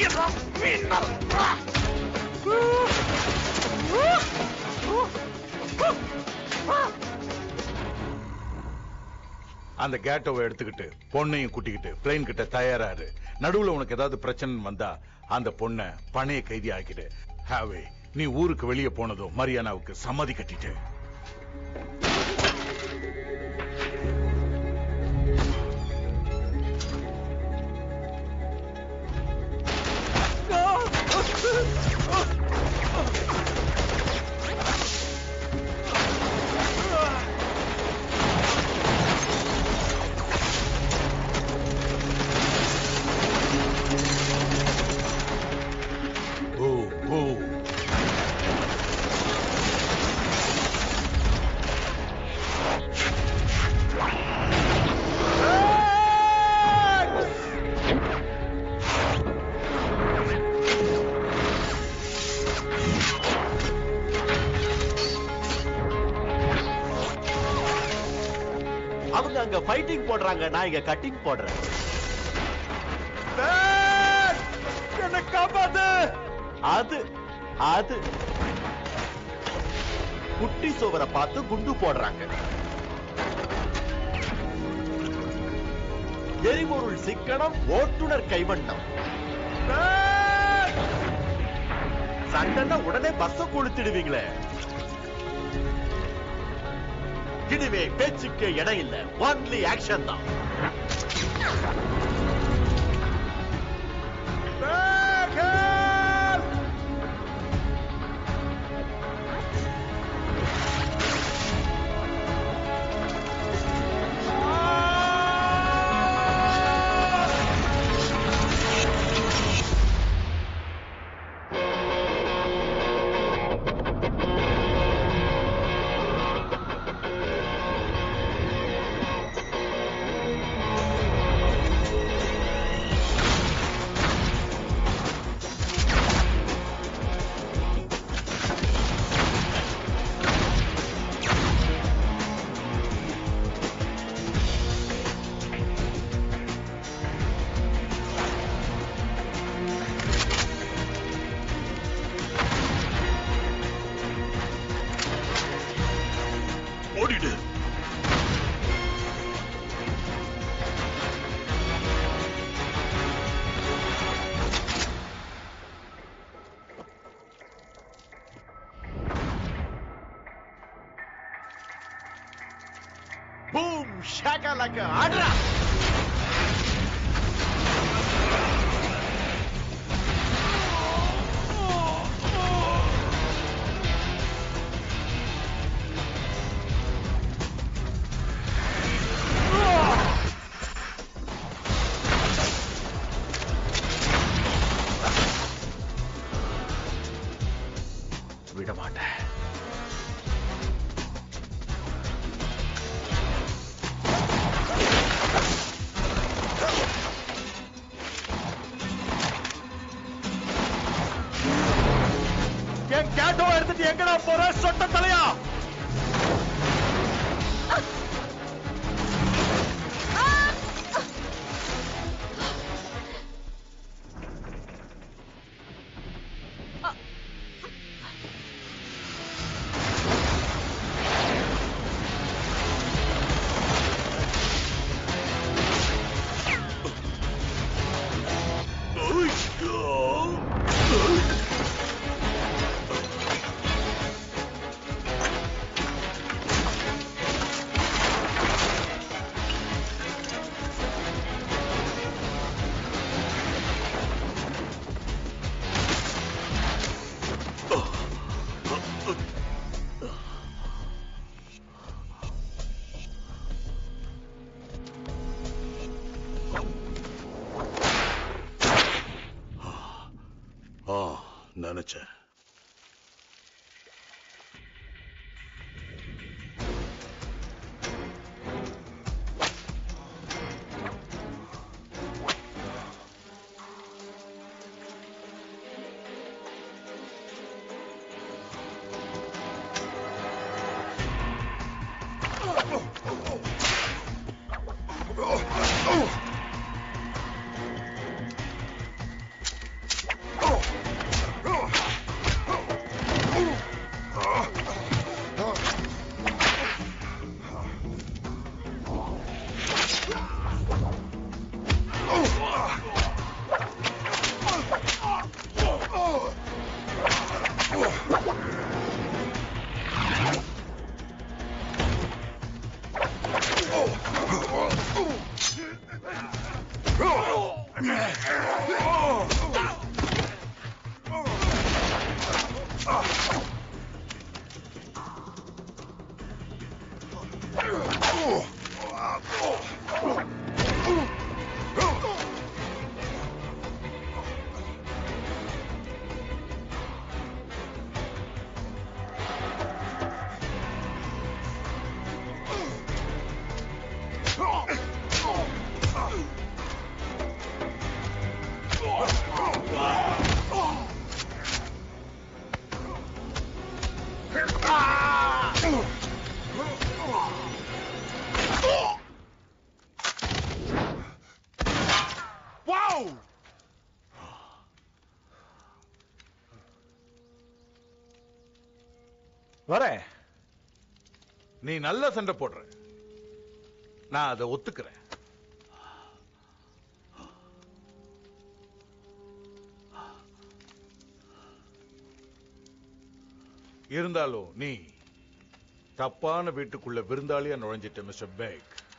அந்த கேட்டோவை எடுத்துக்கிட்டு பொண்ணையும் கூட்டிக்கிட்டு பிளைன் கிட்ட தயாராரு. நடுவுல உனக்கு ஏதாவது பிரச்சனை வந்தா அந்த பொண்ணை பணைய கைதி ஆக்கிடு. ஹாவே, நீ ஊருக்கு வெளியே போனதும் மரியானாவுக்கு சம்மதி கட்டிட்டு. நான் இங்க கட்டிங் போடுறேன். என்ன காப்பாத்து. அது அது குட்டி சுவரை பார்த்து குண்டு போடுறாங்க. எரிபொருள் சிக்கனம், ஓட்டுநர் கைவண்ணம். சண்டை உடனே பஸ்ஸ கொளுத்திடுவீங்களே. இனிமே பேச்சுக்கு இடம் இல்ல, ஒன்லி ஆக்ஷன் தான். Shakalaka, Adra! விட மாட்டேன். கேட்டோ எடுத்துட்டு எங்கடா போற சொட்ட தலையா? நினைச்சேன். வரேன். நீ நல்ல சண்டை போடுற, நான் அதை ஒத்துக்கிறேன். இருந்தாலும் நீ தப்பான வீட்டுக்குள்ள விருந்தாளியா நுழைஞ்சிட்ட மிஸ்டர் பேக்.